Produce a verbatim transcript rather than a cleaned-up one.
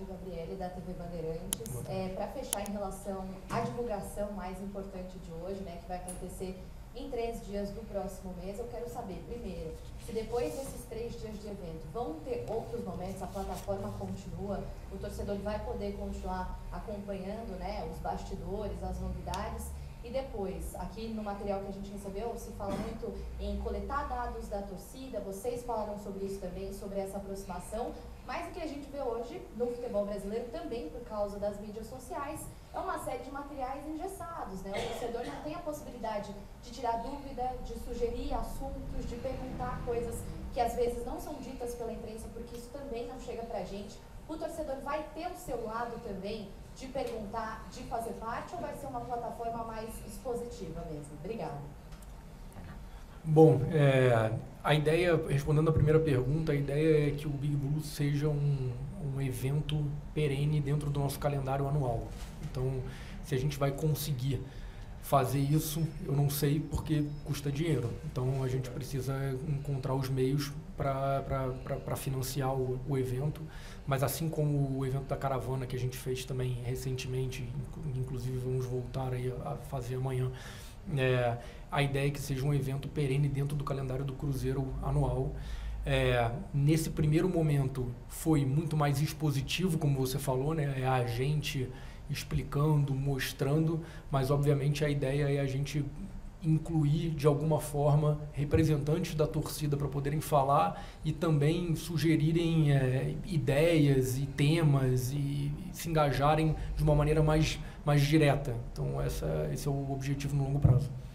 tarde, Gabriele, da T V Bandeirantes. É, para fechar em relação à divulgação mais importante de hoje, né, que vai acontecer em três dias do próximo mês, eu quero saber, primeiro, se depois desses três dias de evento vão ter outros momentos, a plataforma continua, o torcedor vai poder continuar acompanhando, né, os bastidores, as novidades. E depois, aqui no material que a gente recebeu, se fala muito em coletar dados da torcida, vocês falaram sobre isso também, sobre essa aproximação, mas o que a gente vê hoje no futebol brasileiro, também por causa das mídias sociais, é uma série de materiais engessados, né? O torcedor não tem a possibilidade de tirar dúvida, de sugerir assuntos, de perguntar coisas que às vezes não são ditas pela imprensa, porque isso também não chega pra gente. O torcedor vai ter o seu lado também de perguntar, de fazer parte, ou vai ser uma plataforma mais expositiva mesmo? Obrigada. Bom, é, a ideia, respondendo a primeira pergunta, a ideia é que o Big Blue seja um, um evento perene dentro do nosso calendário anual. Então, se a gente vai conseguir fazer isso, eu não sei, porque custa dinheiro. Então, a gente precisa encontrar os meios para financiar o, o evento. Mas assim como o evento da caravana que a gente fez também recentemente, inclusive vamos voltar aí a fazer amanhã, é, a ideia é que seja um evento perene dentro do calendário do Cruzeiro anual. É, nesse primeiro momento foi muito mais expositivo, como você falou, né? É a gente explicando, mostrando, mas obviamente a ideia é a gente incluir de alguma forma representantes da torcida para poderem falar e também sugerirem é, ideias e temas e, e se engajarem de uma maneira mais, mais direta. Então essa, esse é o objetivo no longo prazo.